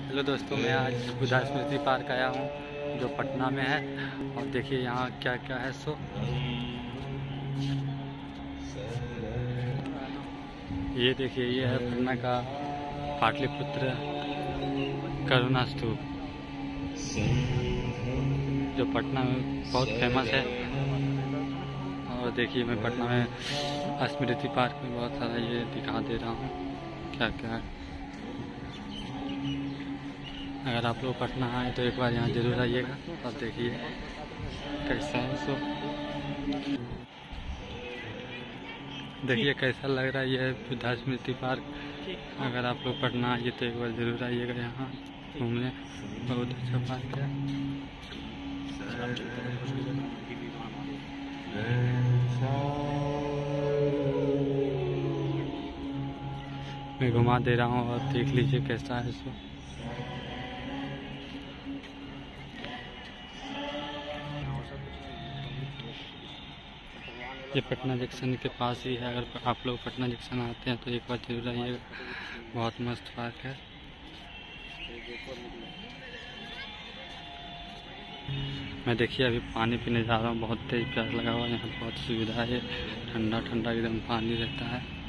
Hello दोस्तों, मैं आज बुद्धा स्मृति पार्क आया हूँ जो पटना में है। और देखिए यहाँ क्या क्या है। ये देखिए, ये है पटना का पाटलिपुत्र करुणा स्तूप जो पटना में बहुत फेमस है। और देखिए मैं पटना में स्मृति पार्क में बहुत सारा ये दिखा दे रहा हूँ क्या क्या है। अगर आप लोग पटना आए तो एक बार यहाँ ज़रूर आइएगा। अब देखिए कैसा है देखिए कैसा लग रहा है। ये बुद्धा स्मृति पार्क। अगर आप लोग पटना आइए तो एक बार ज़रूर आइएगा यहाँ घूमने। बहुत अच्छा पार्क है। मैं घुमा दे रहा हूँ और देख लीजिए कैसा है इसको। ये पटना जंक्शन के पास ही है। अगर आप लोग पटना जंक्शन आते हैं तो एक बार जरूर आइएगा। बहुत मस्त पार्क है। मैं देखिए अभी पानी पीने जा रहा हूँ। बहुत तेज प्यास लगा हुआ है। यहाँ बहुत सुविधा है। ठंडा ठंडा एकदम पानी रहता है।